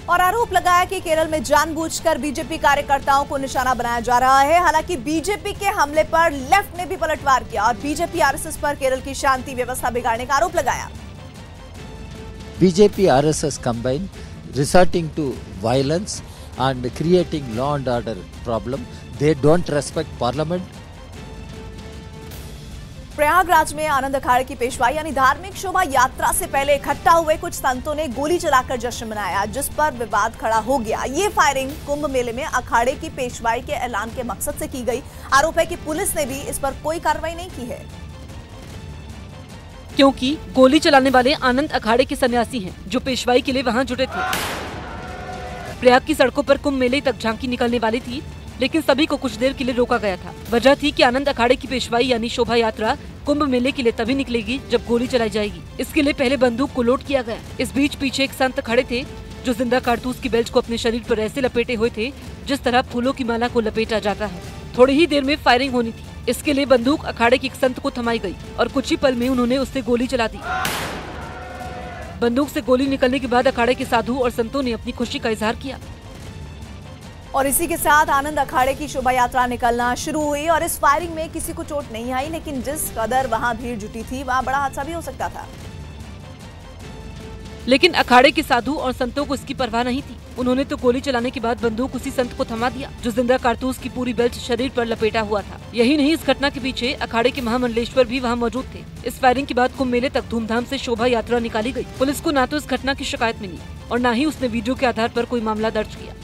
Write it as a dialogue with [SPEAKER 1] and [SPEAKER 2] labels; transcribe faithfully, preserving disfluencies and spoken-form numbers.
[SPEAKER 1] और आरोप लगाया कि केरल में जानबूझकर बीजेपी कार्यकर्ताओं को निशाना बनाया जा रहा है। हालांकि बीजेपी के हमले पर लेफ्ट ने भी पलटवार किया और बीजेपी आरएसएस पर केरल की शांति व्यवस्था बिगाड़ने का आरोप लगाया।
[SPEAKER 2] BJP RSS combined, resorting to violence and creating law and order problem. They don't respect parliament.
[SPEAKER 1] Prayagraj में आनंद अखाड़े की पेशवाई यानी धार्मिक शोभा यात्रा से पहले इकट्ठा हुए कुछ संतों ने गोली चलाकर जश्न मनाया, जिस पर विवाद खड़ा हो गया। ये फायरिंग कुंभ मेले में अखाड़े की पेशवाई के ऐलान के मकसद से की गई। आरोप है कि पुलिस ने भी इस पर कोई कार्रवाई नहीं की है,
[SPEAKER 3] क्योंकि गोली चलाने वाले आनंद अखाड़े के सन्यासी हैं, जो पेशवाई के लिए वहां जुटे थे। प्रयाग की सड़कों पर कुंभ मेले तक झांकी निकलने वाली थी, लेकिन सभी को कुछ देर के लिए रोका गया था। वजह थी कि आनंद अखाड़े की पेशवाई यानी शोभा यात्रा कुंभ मेले के लिए तभी निकलेगी जब गोली चलाई जाएगी। इसके लिए पहले बंदूक को लोड किया गया। इस बीच पीछे एक संत खड़े थे, जो जिंदा कारतूस की बेल्ट को अपने शरीर पर ऐसे लपेटे हुए थे जिस तरह फूलों की माला को लपेटा जाता है। थोड़ी ही देर में फायरिंग होनी थी। इसके लिए बंदूक अखाड़े के एक संत को थमाई गई और कुछ ही पल में उन्होंने उससे गोली चला दी। बंदूक से गोली निकलने के बाद अखाड़े के साधु और संतों ने अपनी खुशी का इजहार किया
[SPEAKER 1] और इसी के साथ आनंद अखाड़े की शोभा यात्रा निकलना शुरू हुई। और इस फायरिंग में किसी को चोट नहीं आई, लेकिन जिस कदर वहां भीड़ जुटी थी वहां बड़ा हादसा भी हो सकता था।
[SPEAKER 3] लेकिन अखाड़े के साधु और संतों को इसकी परवाह नहीं थी। उन्होंने तो गोली चलाने के बाद बंदूक उसी संत को थमा दिया, जो जिंदा कारतूस की पूरी बेल्ट शरीर पर लपेटा हुआ था। यही नहीं, इस घटना के पीछे अखाड़े के महामंडलेश्वर भी वहां मौजूद थे। इस फायरिंग के बाद कुंभ मेले तक धूमधाम से शोभा यात्रा निकाली गई। पुलिस को न तो इस घटना की शिकायत मिली और न ही उसने वीडियो के आधार पर कोई मामला दर्ज किया।